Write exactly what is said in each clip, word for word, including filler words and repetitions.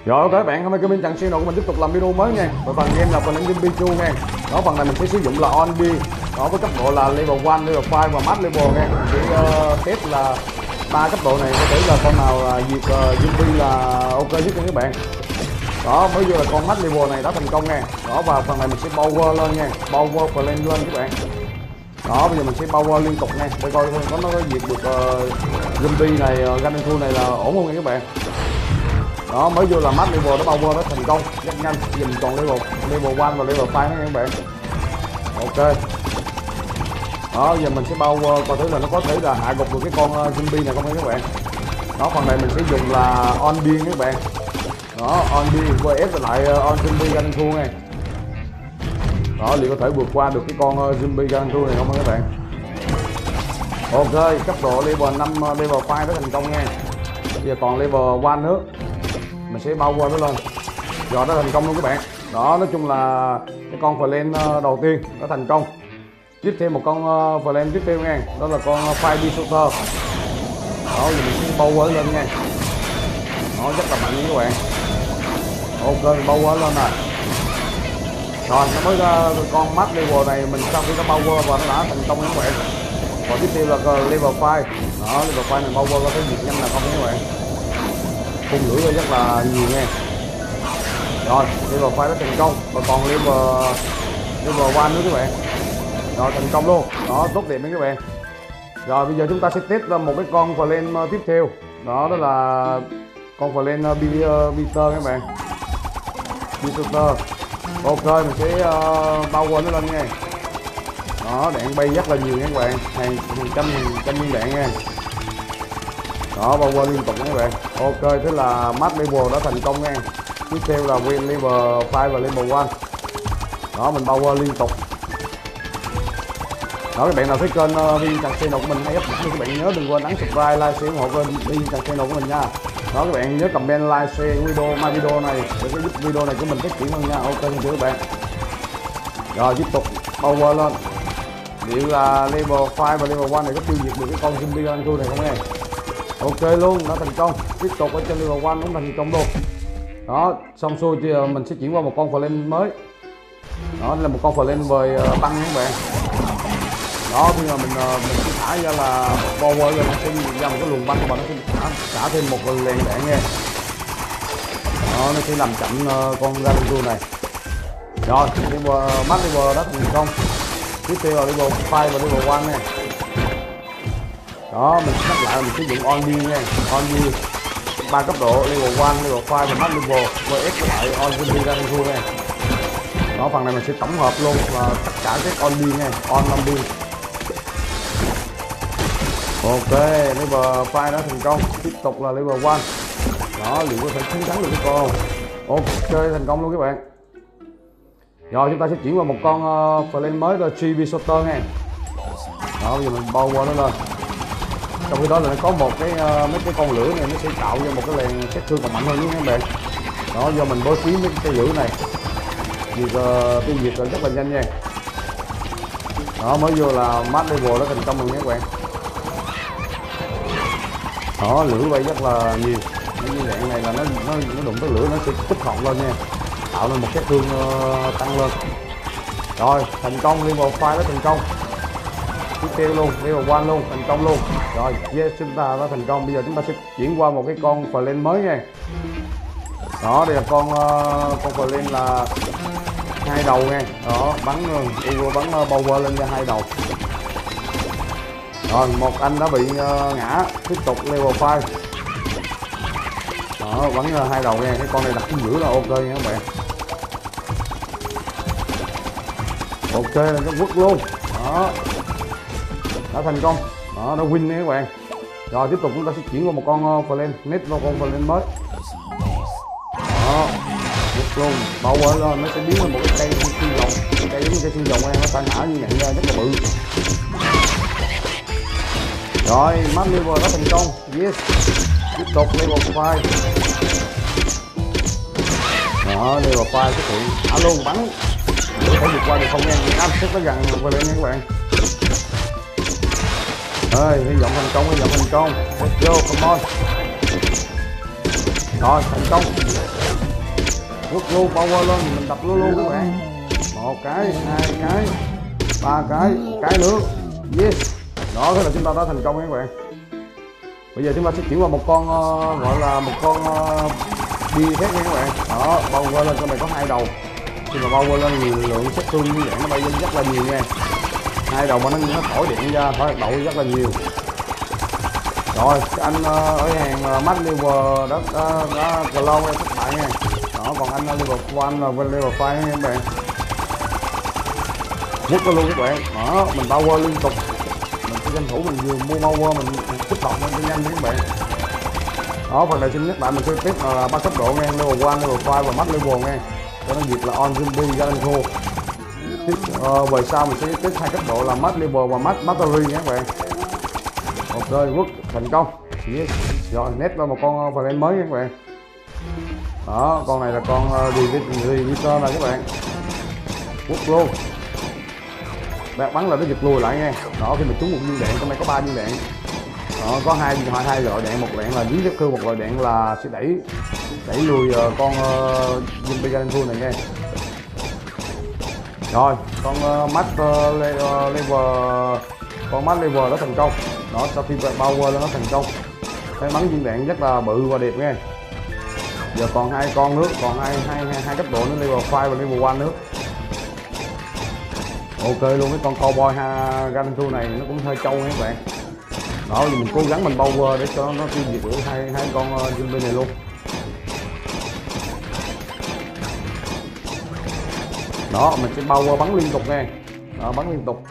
Rồi ok bạn, hôm nay kênh Trần Channel của mình tiếp tục làm video mới nha. Và phần game là phần Engine Pichu nha. Đó, phần này mình sẽ sử dụng là on bi. Đó, với cấp độ là level một, level hai và max level nha. Mình sẽ uh, test là ba cấp độ này có thể là con nào là diệt uh, zombie là ok nhất nha các bạn. Đó, mới vừa là con max level này đã thành công nha. Đó, và phần này mình sẽ power lên nha, power và lên lên các bạn. Đó, bây giờ mình sẽ power liên tục nha để coi có nó có diệt được uh, zombie này, uh, Ganondorf này là ổn không nha các bạn. Đó, mới vô là max level nó power nó thành công rất nhanh. Bây giờ mình còn level level một và level hai nữa nha các bạn. Ok. Đó, giờ mình sẽ power coi thử là nó có thể là hạ gục được cái con uh, zombie này không nha các bạn. Đó, phần này mình sẽ dùng là on beam các bạn. Đó, on beam vê ép lại uh, on zombie Ganondorf nha. Đó, liệu có thể vượt qua được cái con uh, zombie Ganondorf này không các bạn. Ok, cấp độ level năm, uh, level hai đã thành công nha. Bây giờ còn level một nữa. Mình sẽ bao qua nó lên. Rồi, nó thành công luôn các bạn. Đó, nói chung là cái con flame đầu tiên nó thành công. Tiếp theo một con flame tiếp theo nha, đó là con Fire Shooter. Đó, giờ mình sẽ bao qua lên nha. Nó rất là mạnh nha các bạn. Ok, bao qua lên rồi. Rồi, nó mới ra con max level này mình sau khi nó bao qua và nó đã thành công nha các bạn. Còn tiếp theo là level năm. Đó, level năm này bao qua có thể diệt nhanh là không nha các bạn. Phun lửa rất là nhiều nha. Rồi, level năm đã thành công và còn level level một nữa các bạn. Rồi, thành công luôn. Đó, tốt đẹp nha các bạn. Rồi, bây giờ chúng ta sẽ test một cái con flame tiếp theo. Đó, đó là con flame Peter các bạn. Peter. Ok, mình sẽ uh, bao quanh nó lên nha. Đó, đạn bay rất là nhiều nha các bạn. Hàng trăm trăm viên đạn nha. Đó, bao quanh liên tục nha các bạn. Ok, thế là max level đã thành công nha. Tiếp theo là win level năm và level một. Đó, mình bao quanh liên tục. Đó, các bạn nào thấy kênh uh, Viên Trần Channel của mình hay hấp dẫn thì các bạn nhớ đừng quên ấn subscribe, like, share ủng hộ kênh Viên Trần Channel của mình nha. Đó, các bạn nhớ comment, like, share video, my video này để giúp video này của mình phát triển hơn nha. Ok, xin chào các bạn. Rồi, tiếp tục power lên. Liệu là level năm và level một này có tiêu diệt được cái con zombie Ganondorf này không nghe? Ok luôn, đã thành công. Tiếp tục ở trên level một cũng thành công luôn. Đó, xong xuôi thì mình sẽ chuyển qua một con flame mới. Đó, đây là một con flame về tăng các bạn. Đó, bây giờ mình mình sẽ thả ra là power lên, nó sẽ ra một cái luồng băng và nó sẽ thả, thả thêm một làn đạn nha. Đó, nó sẽ làm chậm con Ganondorf này. Rồi, level max level đã thành công. Tiếp theo là level năm và level một nha. Đó, mình nhắc lại mình sử dụng on beam nha, on beam ba cấp độ level một, level năm và max level với ép với lại on zombie Ganondorf nha. Đó, phần này mình sẽ tổng hợp luôn là tất cả các on beam nha, on năm beam. Ok, level năm đã thành công. Tiếp tục là level một. Đó, liệu có thể chiến thắng được cái con. Ok, thành công luôn các bạn. Rồi, chúng ta sẽ chuyển qua một con uh, flame mới là Chibi Shooter nha. Đó, bây giờ mình bao qua nó lên. Trong khi đó là nó có một cái uh, mấy cái con lửa này nó sẽ tạo ra một cái làn sát thương còn mạnh hơn nhé các bạn. Đó, do mình bố trí mấy cái lửa này diệt uh, tiêu diệt rất là nhanh nha. Đó, mới vô là max level nó thành công rồi nhé các bạn. Đó, lửa bay rất là nhiều. Những viên đạn này là nó nó, nó đụng tới lửa nó sẽ kích hoạt lên nha, tạo nên một sát thương uh, tăng lên. Rồi, thành công, level năm đã thành công. Tiếp theo luôn, level một luôn, thành công luôn. Rồi, yes, chúng ta đã thành công. Bây giờ chúng ta sẽ chuyển qua một cái con flame mới nha. Đó, đây là con uh, con flame là hai đầu nha. Đó, bắn uh, bắn uh, power lên ra hai đầu. Rồi, một anh đã bị uh, ngã. Tiếp tục level năm. Đó, bắn uh, hai đầu nha. Cái con này đặt chính giữa là ok nha các bạn. Ok, là nó quất luôn. Đó, đã thành công. Đó, nó win nha các bạn. Rồi, tiếp tục chúng ta sẽ chuyển qua một con uh, flame, net vào con flame mới. Đó, quất luôn, bao quát lên, nó sẽ biến thành một cái cây xương rồng, cây giống như cây xương rồng nha, nó tan hả như nhận ra rất là bự. Rồi, max level đã thành công. Yes. Tiếp tục level năm. Đó, level năm xuất hiện, thả luôn, bắn. Để có thể vượt qua được không nha, áp sức nó gần vào lên nha các bạn. Ơi, hy vọng thành công, hy vọng thành công. Let's go, come on. Rồi, thành công. quất luôn power lên mình đập luôn luôn các bạn. Một cái, hai cái, ba cái, cái nữa. Yes. Đó, thế là chúng ta đã thành công các bạn. Bây giờ chúng ta sẽ chuyển qua một con uh, gọi là một con uh, bia thép nha các bạn. Đó, power lên, con này có hai đầu. Khi mà power lên thì lượng sát thương như vậy nó bay lên rất là nhiều nha. Hai đầu mà nó nó thổi điện ra, thổi đậu rất là nhiều. Rồi, anh uh, ở hàng uh, Max Level đó đó, đó clone em thất bại nha. Đó, còn anh uh, level một là uh, level hai nha các bạn. Quất luôn các bạn. Đó, mình power liên tục. Mình sẽ tranh thủ mình vừa mua power mình kích hoạt lên cho nhanh nha các bạn. Đó, phần này xin nhắc lại mình sẽ tiếp là ba cấp độ nha, level một, level hai và Max Level nha. Cho nó việc là on zombie Galanco. Tiếp uh, về sau mình sẽ tiếp hai cấp độ là Max Level và Max Battery nha các bạn. Ok, quất thành công. Yes. Rồi, nét vào một con phần em mới nha các bạn. Đó, con này là con Revitor này các bạn. Quất luôn. Bạn bắn là nó giật lùi lại nha. Đó, khi mình trúng một viên đạn, trong này có ba viên đạn. Đó, có hai hai loại đạn, một đạn là dí vết thương, một loại đạn là sẽ đẩy đẩy lùi uh, con uh, zombie Galanco này nha. Rồi, con uh, Max uh, level con Max Level đã thành công. Đó, sau khi power lên nó thành công. Cái bắn viên đạn rất là bự và đẹp nha. Giờ còn hai con nữa, còn hai hai hai, hai cấp độ nữa, level hai và level một nữa. Ok luôn, cái con cowboy ha Galanco này nó cũng hơi trâu nha các bạn. Đó, thì mình cố gắng mình power để cho nó tiêu diệt được hai hai con zombie này luôn. Đó, mình sẽ power bắn liên tục nha. Đó, bắn liên tục.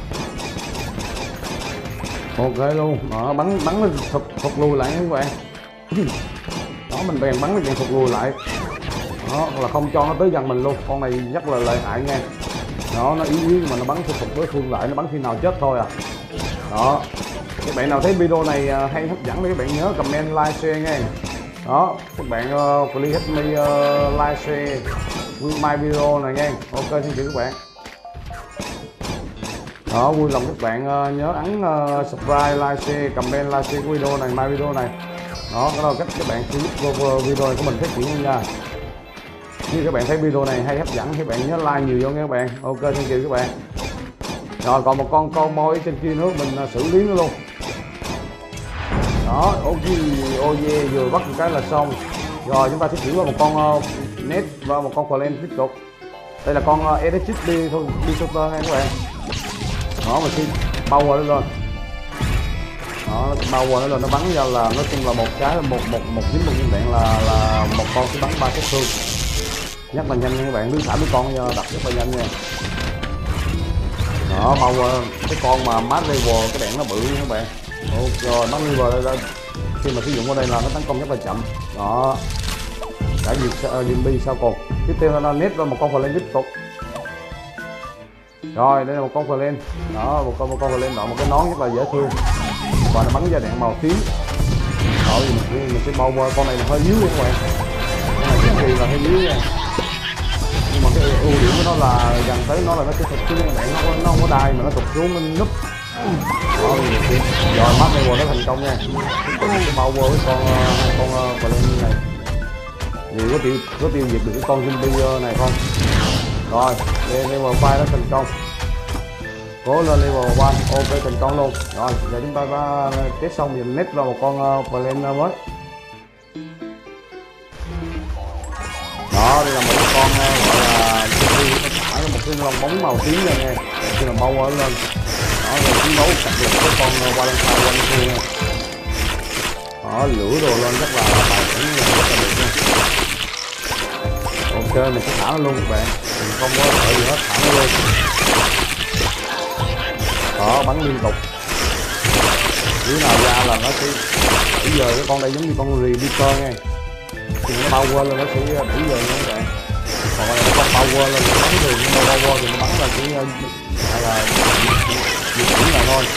Ok luôn. Đó, bắn bắn lên thụt thụt lùi lại nha các bạn. Đó, mình bèn bắn lên thụt lùi lại. Đó, là không cho nó tới gần mình luôn. Con này rất là lợi hại nha. Đó, nó yếu yếu mà nó bắn thụt đối phương lại, nó bắn khi nào chết thôi à. Đó. Các bạn nào thấy video này hay hấp dẫn thì các bạn nhớ comment, like, share nha. Đó, các bạn uh, please help me uh, like, share with my video này nha. Ok, xin chào các bạn. Đó, vui lòng các bạn uh, nhớ ấn uh, subscribe, like, share, comment, like, share cái video này, my video này. Đó, đó là cách các bạn sẽ giúp video này của mình phát triển hơn nha. Nếu các bạn thấy video này hay hấp dẫn thì các bạn nhớ like nhiều vô nha các bạn. Ok, xin chào các bạn. Rồi, còn một con con boy trên kia nữa mình uh, xử lý nó luôn. Đó, ok, oh yeah, vừa bắt một cái là xong. Rồi chúng ta sẽ chuyển qua một con uh, net và một con flame tiếp tục. Đây là con uh, electric đi thôi, đi shooter nha các bạn. Đó, mình xin power nó lên. Đó, power nó lên, nó bắn ra là nói chung là một cái một một một dính một viên đạn là là một con sẽ bắn ba sát thương. Nhắc là nhanh nha các bạn, đứng thả mấy con đập rất là nhanh nha. Đó, power cái con mà Max Level cái đạn nó bự nha các bạn. Ok, rồi Max Level đây, đây khi mà sử dụng ở đây là nó tấn công rất là chậm. Đó, đã diệt zombie sau cùng. Tiếp theo là nó nét vào một con flame tiếp tục. Rồi đây là một con flame. Đó, một con một con flame đội một cái nón rất là dễ thương và nó bắn ra đạn màu tím. Đó, thì mình, mình sẽ bao qua con này là hơi yếu nha các bạn. Con này cực kỳ là hơi yếu nha. Nhưng mà cái ưu điểm của nó là gần tới nó là nó sẽ thụt xuống đạn, nó nó không có đai mà nó thụt xuống nó núp. Đó, rồi Max Level nó thành công nha. Chúng ta sẽ bao qua với con con flame này. Thì có tiêu có tiêu diệt được cái con zombie này không? Rồi, level hai nó thành công. Cố lên level một, ok thành công luôn. Rồi, giờ chúng ta đã test xong thì nét vào một con uh, flame mới. Đó, đây là một con uh, gọi là phải một cái lông bóng màu tím này nha. Khi mà bao nó lên. Đó, rồi chiến đấu chặt được cái con uh, Valentine Valentine nha. Đó, lửa đồ lên rất là bài bản rất là được nha. Ok, mình sẽ thả nó luôn các bạn. Mình không có sợ gì hết, thả nó luôn. Đó, bắn liên tục. Nếu nào ra là nó sẽ đẩy giờ cái con đây giống như con Repeater nha. Thì nó bao qua lên nó sẽ đẩy giờ nha các bạn. Còn là con bao qua lên nó bắn thường, nhưng mà bao qua thì nó bắn là chỉ hay là diệt chuyển là thôi.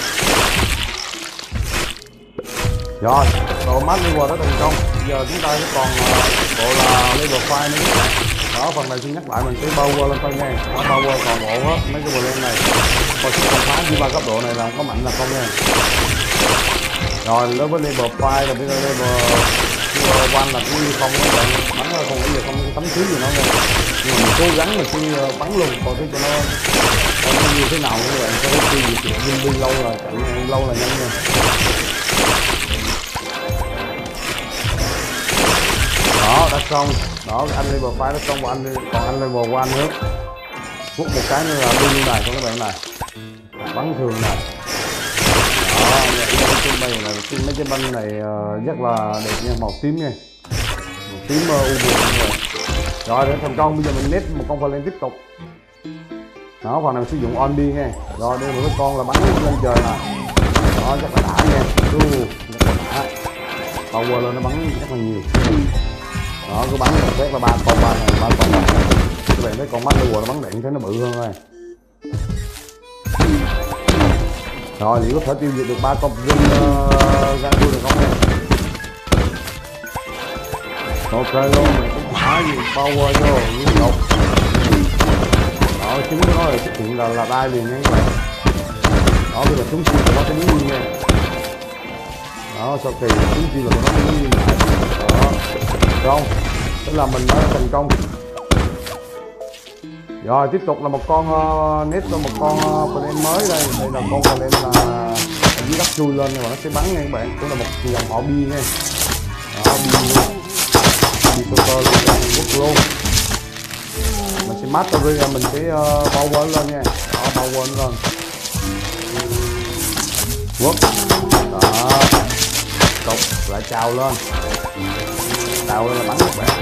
Rồi, độ Max Level đã thành công. Giờ chúng ta sẽ còn bộ là level hai nữa các bạn. Đó, phần này xin nhắc lại mình sẽ bao qua lên thôi nha. Đó, bao qua toàn bộ hết mấy cái flame này. Coi sự công phá với ba cấp độ này là có mạnh là không nha. Rồi, đối với level hai là bây giờ level level one là cũng như không các bạn, bắn là không bây giờ không tấm thiếu gì nó nha, nhưng mà mình cố gắng mình khi bắn luôn coi cái cho nó coi nó như thế nào các bạn, có cái gì chuyện zombie lâu là chạy lâu là nhanh nha. Đó đã xong, đó anh level five đã xong và anh còn anh level one nữa, hút một cái nữa là đi như này cho các bạn này, bắn thường này. Đó, cái bay này, cái mấy cái banh này uh, rất là đẹp nha, màu tím nha, màu tím uh, u buồn như vậy. Rồi để thành công, bây giờ mình nét một con phải lên tiếp tục. Đó, phần này mình sử dụng on đi nha. Rồi đây một cái con là bắn lên trời nè. Đó rất là đã nha, du rất là đã, power lên nó bắn rất là nhiều. Đó cứ bắn một phép là ba con ba này, ba con này. Các bạn thấy con mắt level nó bắn đạn thấy nó bự hơn rồi. Rồi liệu có thể tiêu diệt được ba con viên uh, gan được không nha. Ok luôn, mình cũng thả nhiều power vô liên tục. Đó chúng nó là xuất hiện là là đai liền nha các bạn. Đó bây giờ chúng chi là nó tính nguyên nha. Đó sau kỳ chúng chi là nó tính nguyên lại. Đó không, tức là mình đã thành công. Rồi tiếp tục là một con uh, nét một con uh, plan mới đây, đây là con plan là ở dưới đất chui lên nhưng mà nó sẽ bắn nha các bạn, cũng là một dòng họ bi nha. Đó bi luôn, bi super luôn, quốc luôn. Mình sẽ mastery ra mình sẽ uh, power lên nha, đó power lên, quốc, đó, cục lại trào lên, trào lên là bắn các bạn.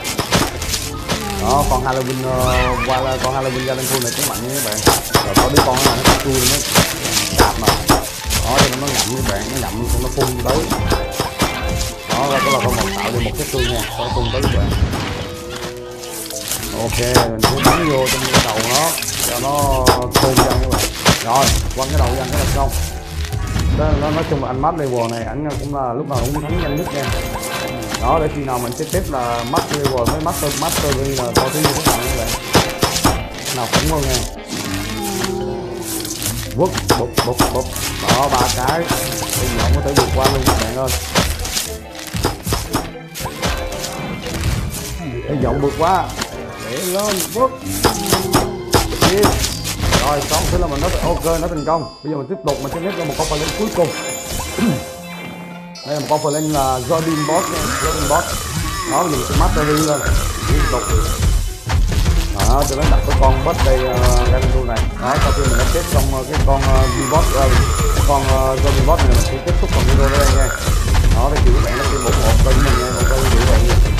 Đó con Halloween uh, qua là con Halloween ra lên khu này cũng mạnh nha các bạn. Rồi có đứa con này nó chui nó đạp mà, đó cho nên nó ngậm các bạn, nó ngậm xong nó phun tới. Đó là cái là con một tạo đi một cái xương nha, nó phun tới các bạn. Ok mình cứ bắn vô trong cái đầu nó cho nó phun ra các bạn. Rồi quăng cái đầu ra cái là xong. Đó, nó nói chung là anh Matt level này ảnh cũng là lúc nào cũng thắng nhanh nhất nha. Đó để khi nào mình sẽ tiếp là master level với master master là coi thứ như thế nào các bạn, nào cũng ngon nha. Vút bụp bụp bụp, đó ba cái bây giờ không có thể vượt qua luôn các bạn ơi. Hy vọng vượt qua để lên vút. Rồi xong thế là mình nói ok nó thành công. Bây giờ mình tiếp tục mình sẽ nét ra một con lên cuối cùng. Đây là một con lên là Jordan Boss nha, Jordan Boss. Đó mình sẽ mastery lên liên tục. Đó cho nó đặt cái con boss đây uh, này. Đó sau khi mình đã chết xong uh, cái con uh, V-Boss uh, con uh, Jordan Boss này mình sẽ kết thúc phần video đây nha. Đó thì các bạn đã xem ủng hộ kênh mình nha, ủng hộ kênh của bạn nha.